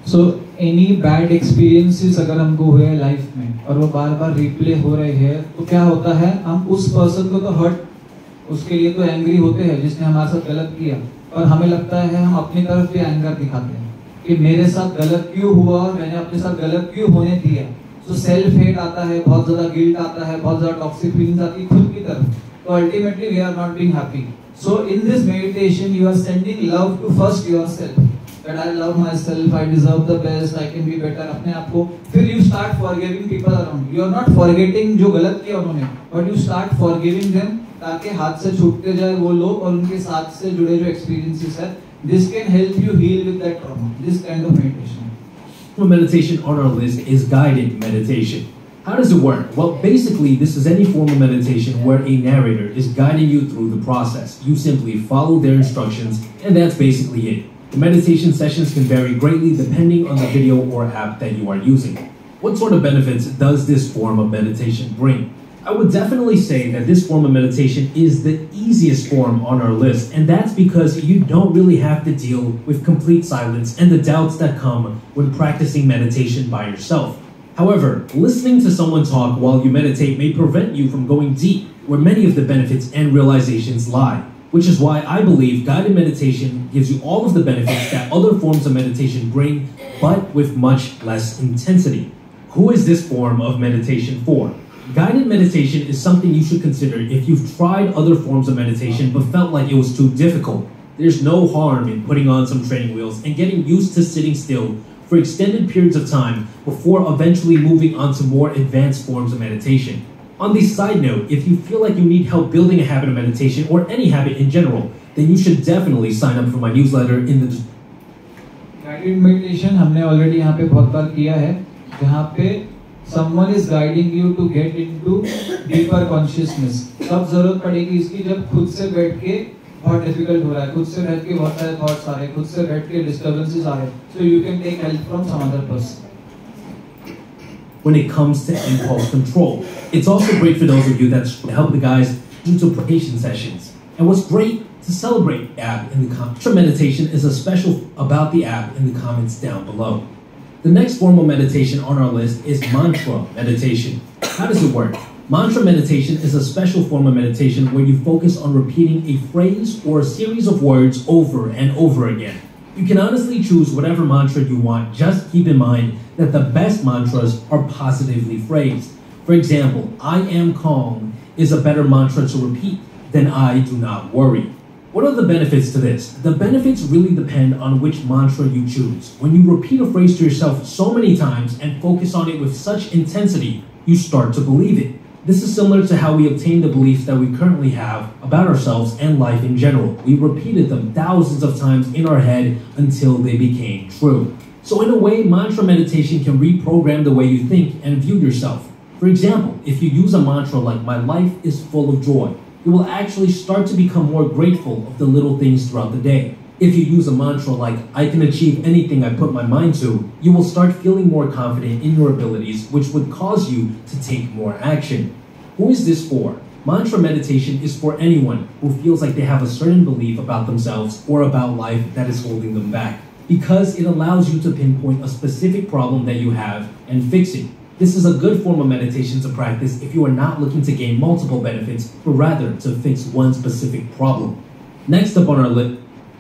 so any bad experiences अगर हमको हुए हैं life में और वो बार बार replay हो रहे हैं, तो क्या होता है, हम उस पर्सन को तो हर्ट, उसके लिए तो एंग्री होते हैं जिसने हमारे साथ गलत किया, और हमें लगता है हम अपनी तरफ भी एंगर दिखाते हैं कि मेरे साथ गलत क्यों हुआ, मैंने अपने साथ गलत क्यों होने दिया। सो सेल्फ हेट आता है, बहुत ज्यादा गिल्ट आता है, बहुत ज्यादा टॉक्सिक फीलिंग्स आती है खुद की तरफ, तो ultimately we are not being happy. So in this meditation you are sending love to first yourself, that I love myself, I deserve the best, I can be better, अपने आप को, फिर you start forgiving people around you. You are not forgetting जो गलत किया उन्होंने, but you start forgiving them, ताकि हाथ से छूटते जाए वो लोग और उनके साथ से जुड़े जो experiences है. This can help you heal with that trauma. This kind of meditation. Meditation on our list is guided meditation. How does it work? Well, basically, this is any form of meditation where a narrator is guiding you through the process. You simply follow their instructions, and that's basically it. The meditation sessions can vary greatly depending on the video or app that you are using. What sort of benefits does this form of meditation bring? I would definitely say that this form of meditation is the easiest form on our list, and that's because you don't really have to deal with complete silence and the doubts that come when practicing meditation by yourself. However, listening to someone talk while you meditate may prevent you from going deep where many of the benefits and realizations lie. Which is why I believe guided meditation gives you all of the benefits that other forms of meditation bring, but with much less intensity. Who is this form of meditation for? Guided meditation is something you should consider if you've tried other forms of meditation but felt like it was too difficult. There's no harm in putting on some training wheels and getting used to sitting still for extended periods of time before eventually moving on to more advanced forms of meditation. On the side note, if you feel like you need help building a habit of meditation or any habit in general, then you should definitely sign up for my newsletter in the guided meditation हमने already यहाँ पे बहुत बार किया है, जहाँ पे someone is guiding you to get into deeper consciousness. तब जरूरत पड़ेगी इसकी जब खुद से बैठ के बहुत difficult हो रहा है, खुद से बैठ के बहुत सारे thoughts आ रहे हैं, खुद से बैठ के disturbances आ रहे हैं, so you can take help from some other person. When it comes to impulse control, it's also great for those of you that help the guys do interpretation sessions. And what's great to celebrate the app in the comments. Meditation is a special about the app in the comments down below. The next form of meditation on our list is mantra meditation. How does it work? Mantra meditation is a special form of meditation where you focus on repeating a phrase or a series of words over and over again. You can honestly choose whatever mantra you want, just keep in mind that the best mantras are positively phrased. For example, I am calm is a better mantra to repeat than I do not worry. What are the benefits to this? The benefits really depend on which mantra you choose. When you repeat a phrase to yourself so many times and focus on it with such intensity, you start to believe it. This is similar to how we obtain the beliefs that we currently have about ourselves and life in general. We repeated them thousands of times in our head until they became true. So in a way, mantra meditation can reprogram the way you think and view yourself. For example, if you use a mantra like "My life is full of joy," you will actually start to become more grateful of the little things throughout the day. If you use a mantra like "I can achieve anything I put my mind to," you will start feeling more confident in your abilities, which would cause you to take more action. Who is this for? Mantra meditation is for anyone who feels like they have a certain belief about themselves or about life that is holding them back, because it allows you to pinpoint a specific problem that you have and fix it. This is a good form of meditation to practice if you are not looking to gain multiple benefits, but rather to fix one specific problem. Next up on our list.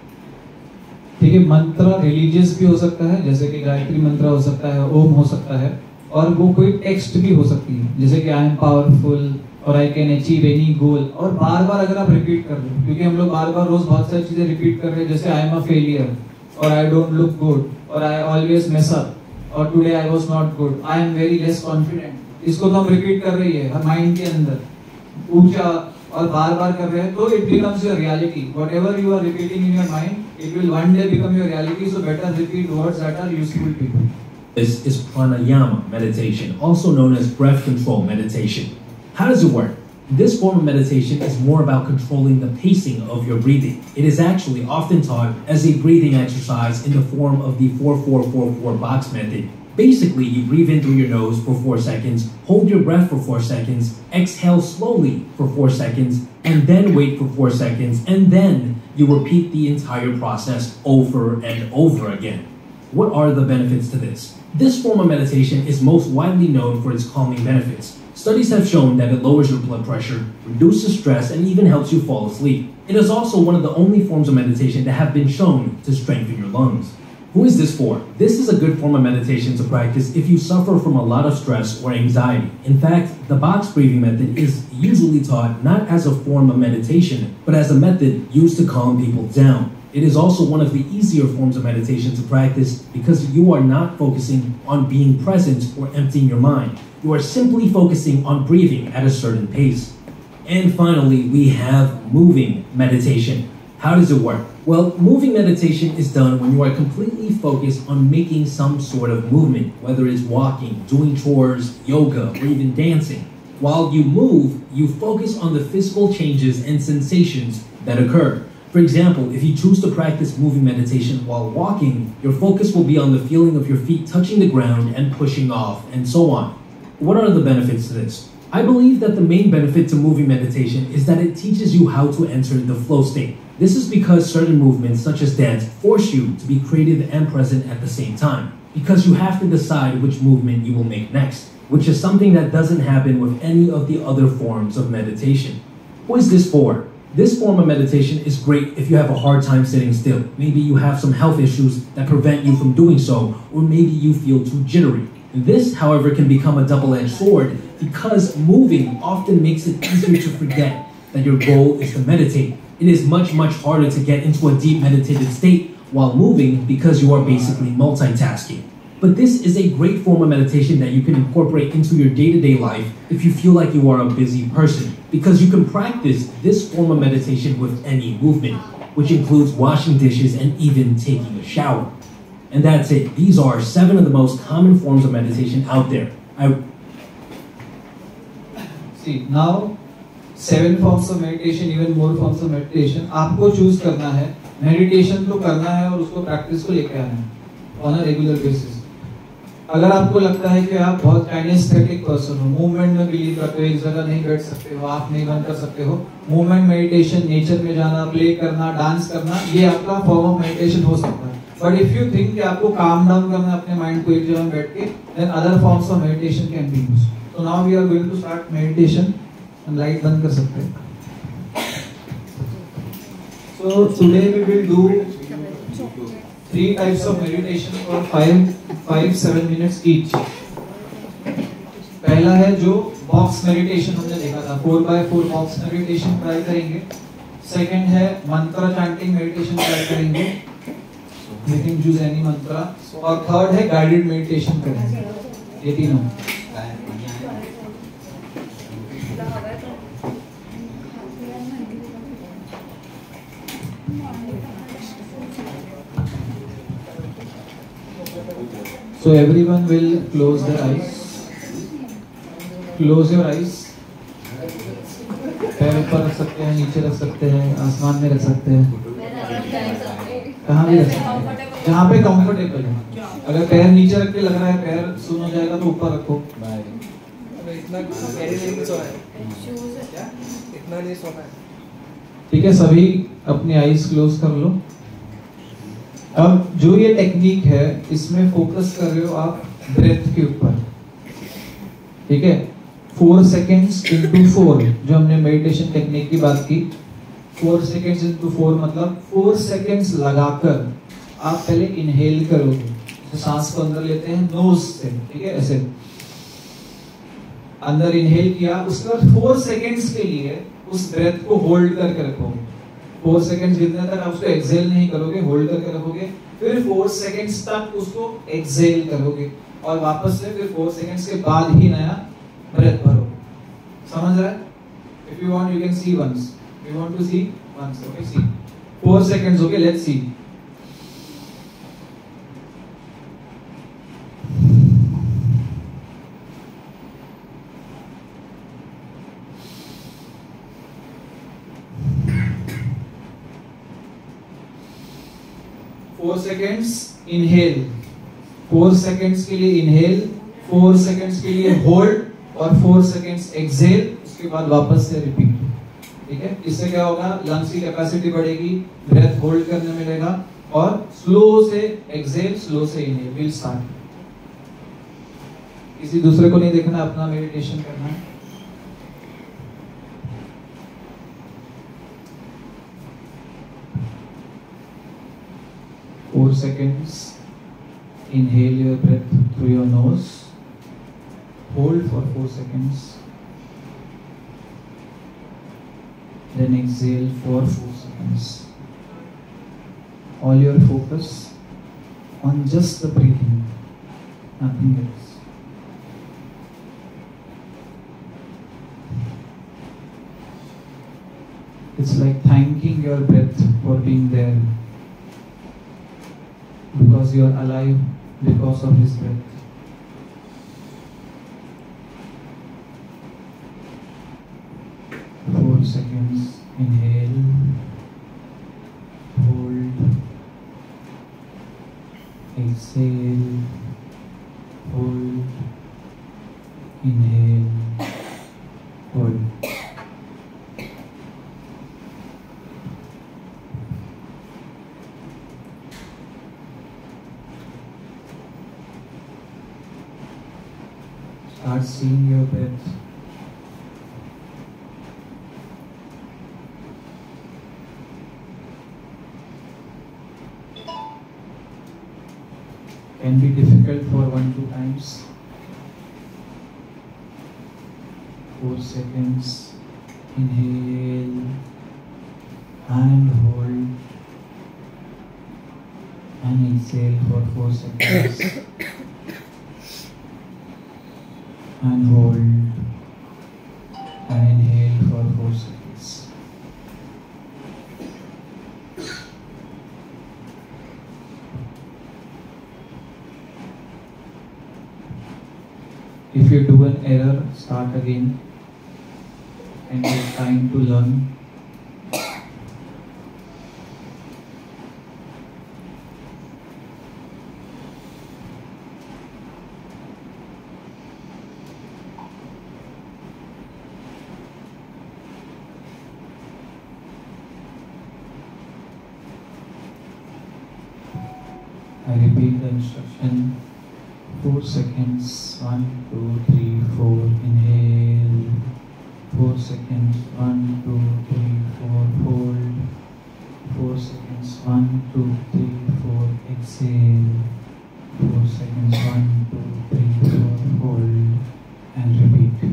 ठीक है, मंत्र religious भी हो सकता है, जैसे कि गायत्री मंत्र हो सकता है, ओम हो सकता है, और वो कोई टेक्स्ट भी हो सकती है, जैसे कि आई एम पावरफुल और I can achieve any goal, और बार बार अगर आप रिपीट कर रहे हो, क्योंकि हम लोग बार बार रोज बहुत सारी चीजें रिपीट कर रहे हैं, जैसे आई एम अ फेलियर और आई डोंट लुक गुड और आई ऑलवेज मेस अप और today I was not good, I am very less confident, इसको तो हम रिपीट कर रही है हर माइंड के अंदर ऊंचा और बार बार कर रहे हैं, तो it becomes your reality. Whatever you are repeating in your mind, it will one day become your reality. So better repeat words that are useful to you. This is pranayama meditation, also known as breath control meditation. How does it work? This form of meditation is more about controlling the pacing of your breathing. It is actually often taught as a breathing exercise in the form of the 4-4-4-4 box method. Basically, you breathe in through your nose for 4 seconds, hold your breath for 4 seconds, exhale slowly for 4 seconds, and then wait for 4 seconds, and then you repeat the entire process over and over again. What are the benefits to this? This form of meditation is most widely known for its calming benefits. Studies have shown that it lowers your blood pressure, reduces stress, and even helps you fall asleep. It is also one of the only forms of meditation that have been shown to strengthen your lungs. Who is this for? This is a good form of meditation to practice if you suffer from a lot of stress or anxiety. In fact, the box breathing method is usually taught not as a form of meditation, but as a method used to calm people down. It is also one of the easier forms of meditation to practice because you are not focusing on being present or emptying your mind. You are simply focusing on breathing at a certain pace. And finally, we have moving meditation. How does it work? Well, moving meditation is done when you are completely focused on making some sort of movement, whether it's walking, doing chores, yoga, or even dancing. While you move, you focus on the physical changes and sensations that occur. For example, if you choose to practice moving meditation while walking, your focus will be on the feeling of your feet touching the ground and pushing off, and so on. What are the benefits to this? I believe that the main benefit to moving meditation is that it teaches you how to enter the flow state. This is because certain movements, such as dance, force you to be creative and present at the same time, because you have to decide which movement you will make next, which is something that doesn't happen with any of the other forms of meditation. What is this for? This form of meditation is great if you have a hard time sitting still. Maybe you have some health issues that prevent you from doing so, or maybe you feel too jittery. This, however, can become a double-edged sword because moving often makes it easier to forget that your goal is to meditate. It is much harder to get into a deep meditative state while moving because you are basically multitasking. But this is a great form of meditation that you can incorporate into your day-to-day life if you feel like you are a busy person, because you can practice this form of meditation with any movement, which includes washing dishes and even taking a shower. And that's it. These are 7 of the most common forms of meditation out there. See, now 7 forms of meditation, even more forms of meditation. आपको choose करना है, meditation तो करना है और उसको practice को लेके आना है ऑन अ रेगुलर बेसिस. अगर आपको लगता है कि आप बहुत काइनेस्थेटिक पर्सन हो, मूवमेंट में बिलीव करते हो, एक जगह नहीं बैठ सकते हो, आँख नहीं बंद कर सकते हो, मूवमेंट मेडिटेशन, नेचर में जाना, प्ले करना, डांस करना, ये आपका फॉर्म ऑफ मेडिटेशन हो सकता है. बट इफ यू थिंक कि आपको काम डाउन करना है अपने माइंड को एक जगह में बैठ के, then other forms of meditation can be used. So now we are going to start meditation. Light बंद कर सकते हैं. So today we will do 3 types of meditation for 5-7 minutes each. पहला है जो बॉक्स मेडिटेशन हमने देखा था, 4x4 बॉक्स मेडिटेशन ट्राई करेंगे. सेकंड है मंत्र चैंटिंग मेडिटेशन ट्राई करेंगे. You can choose any मंत्र. और थर्ड है गाइडेड मेडिटेशन करेंगे. ये तीनों. So everyone will close their eyes. Close your eyes. पैर ऊपर रख सकते हैं, नीचे रख सकते हैं, आसमान में रख सकते हैं, कहाँ भी रख सकते हैं, जहाँ पे कंफर्टेबल है. अगर पैर नीचे रख के लग रहा है पैर सुन हो जाएगा तो ऊपर रखो. ठीक है, सभी अपनी आईज क्लोज कर लो. अब जो ये टेक्निक है इसमें फोकस कर रहे हो आप ब्रेथ के ऊपर. ठीक है, 4 सेकेंड्स इंटू 4 जो हमने मेडिटेशन टेक्निक की बात की. 4 सेकेंड्स इंटू 4 मतलब 4 सेकेंड्स लगाकर आप पहले इनहेल करोगे. तो सांस को अंदर लेते हैं नोज से. ठीक है, ऐसे अंदर इनहेल किया, उसके बाद 4 सेकेंड्स के लिए उस ब्रेथ को होल्ड करके रखोगे. 4 सेकेंड्स जितने तक आप उसको एक्सहेल नहीं करोगे, होल्ड करके रखोगे. फिर 4 सेकेंड्स तक उसको एक्सहेल करोगे और वापस से फिर 4 सेकेंड्स के बाद ही नया ब्रेथ भरोगे. समझ रहा है? If you want you can see once. You want to see once. Okay, see 4 seconds. Okay, let's see. Four seconds inhale, 4 seconds के लिए इनहेल, 4 सेकेंड्स के लिए होल्ड और 4 सेकेंड्स एक्सहेल. उसके बाद वापस से रिपीट. ठीक है, इससे क्या होगा, लंग्स की कैपेसिटी बढ़ेगी, ब्रेथ होल्ड करने मिलेगा और स्लो से एक्सेल, स्लो से इनहेल. Will start. किसी दूसरे को नहीं देखना, अपना मेडिटेशन करना है. Four seconds. Inhale your breath through your nose. Hold for 4 seconds. Then exhale for 4 seconds. All your focus on just the breathing, nothing else. It's like thanking your breath for being there, because you are alive because of His breath. Four seconds. Inhale, hold, exhale, hold, inhale, hold. Start seeing your breath. Can be difficult for 1-2 times. 4 seconds. Inhale and hold and exhale for 4 seconds. And hold and inhale for 4 seconds. If you do an error, start again and take time to learn. I repeat the instruction. 4 seconds. 1, 2, 3, 4. Inhale. 4 seconds. 1, 2, 3, 4. Hold. 4 seconds. 1, 2, 3, 4. Exhale. 4 seconds. 1, 2, 3, 4. Hold. And repeat.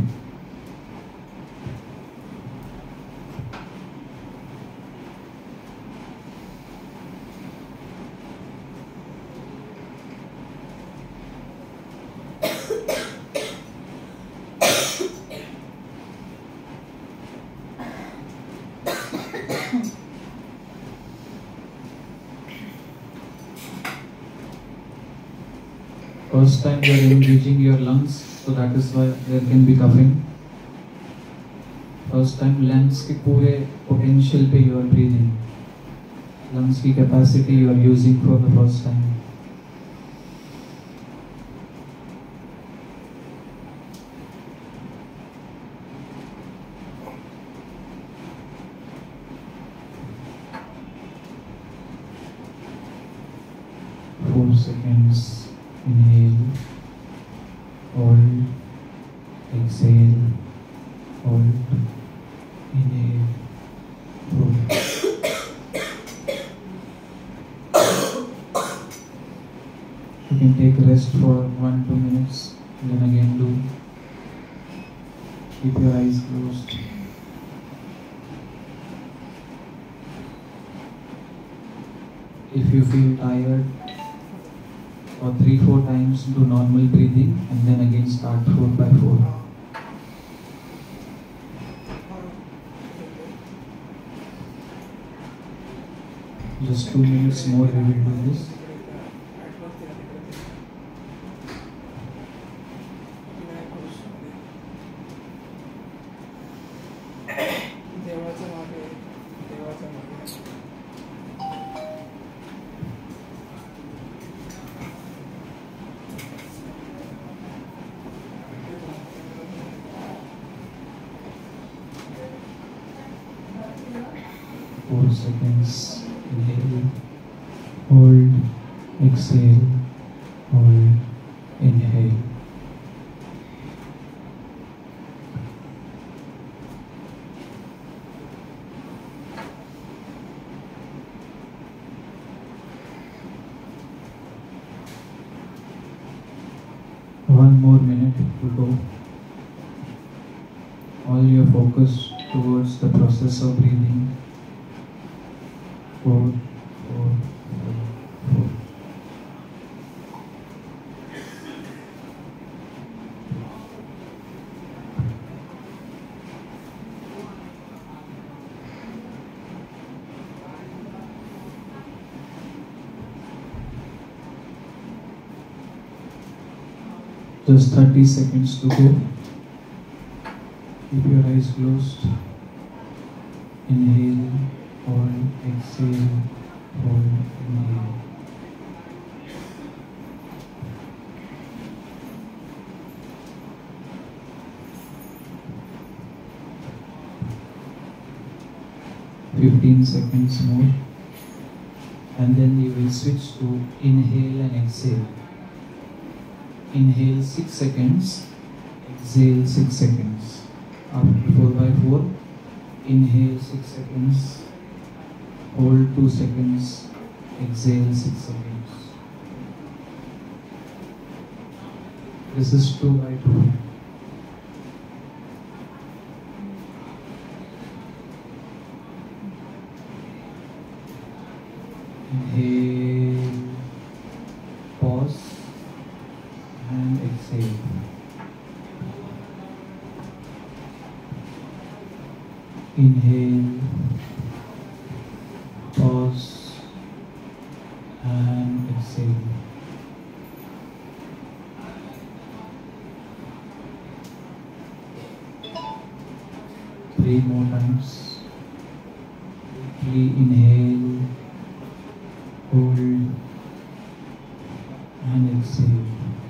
First time you are engaging your lungs, so that is why there can be coughing. First time lungs के पूरे potential पे you are breathing. Lungs की capacity you are using for the first time. Four seconds. Inhale, hold, exhale, hold, inhale, hold. You can take rest for 1-2 minutes, then again do. Keep your eyes closed. If you feel tired, or 3-4 times do normal breathing and then again start 4 by 4. Just 2 minutes more we will do this. Seconds. Inhale, hold, exhale, hold, inhale. One more minute to go. All your focus towards the process of breathing. 4, 4, 4, 4. Just 30 seconds to go. Keep your eyes closed. Inhale, hold, exhale, hold, inhale. Seconds more, and then you will switch to inhale and exhale. Inhale 6 seconds, exhale 6 seconds. After 4x4, inhale 6 seconds, hold 2 seconds, exhale 6 seconds. This is 2x2. Inhale, pause, and exhale. Inhale, pause, and exhale. Three more times. Deeply inhale, hold, and exhale.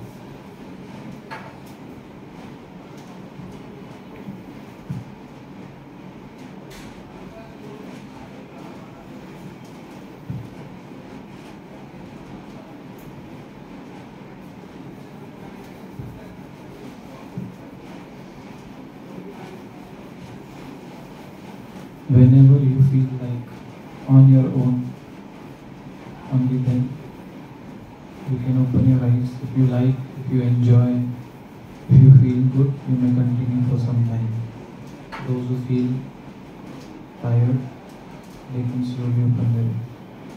Whenever you feel like on your own, only then you can open your eyes. If you like, if you enjoy, if you feel good, you may continue for some time. Those who feel tired, they can slowly open their eyes.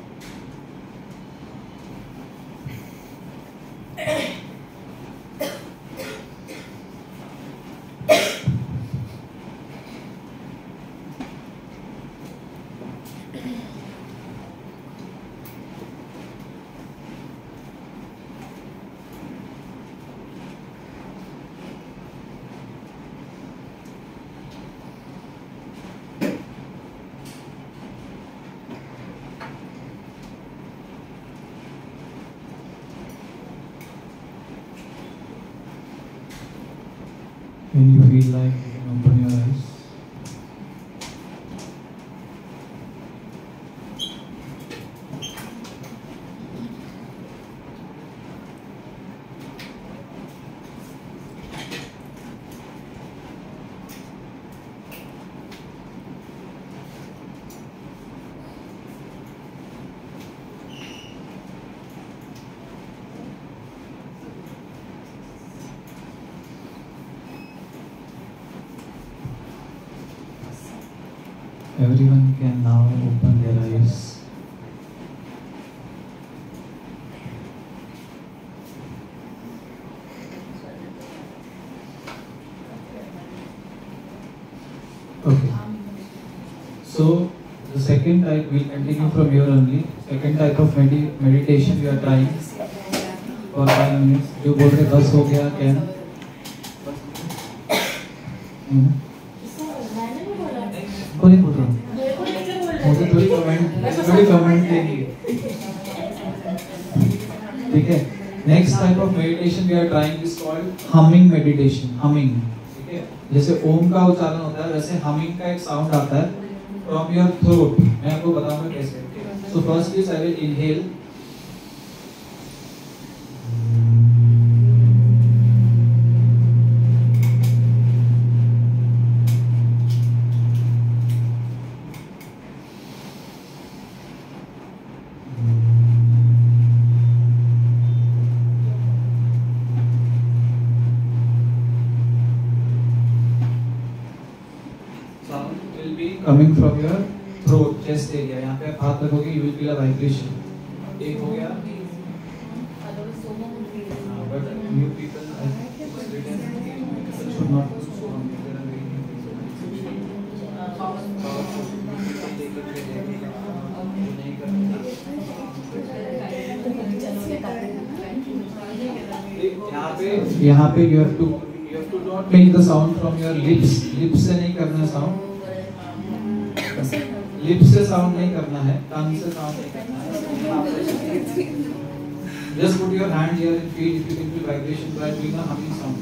When you feel like, you can open your eyes. Everyone can now open their eyes. Okay. So the second type will continue from here only. Second type of meditation we are trying for 5 minutes. जो बोल रहे बस हो गया क्या? कोई बोल रहा मुझे थोड़ी कमेंट देंगे. ठीक है. Next type of meditation we are trying is called humming meditation. Humming. ठीक है. जैसे ओम का उच्चारण होता है वैसे हमिंग का एक साउंड आता है फ्रॉम योर थ्रोट. मैं आपको बताऊंगा कैसे. So first is I will inhale sound will be coming from your throat, chest area. यहाँ पे आप हाथ रखोगे, you will feel a vibration. एक हो गया. But new people, I think it's written people should not do so. There are very new people. यहाँ पे you have to not make the sound from your lips. Lips से नहीं करना sound. Lips से sound नहीं करना है. tongue से sound नहीं करना है. Just put your hand here and feel if you can feel vibration by doing a humming sound.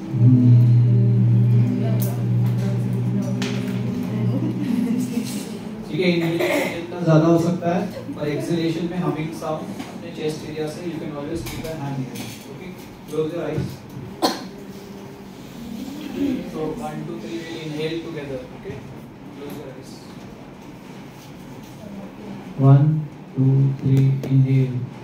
ठीक है, inhalation जितना ज़्यादा हो सकता है और exhalation में humming sound अपने chest area से you can always keep a hand here. Okay, close your eyes. So 1, 2, 3 we'll inhale together. Okay, close your eyes. 1, 2, 3 inhale.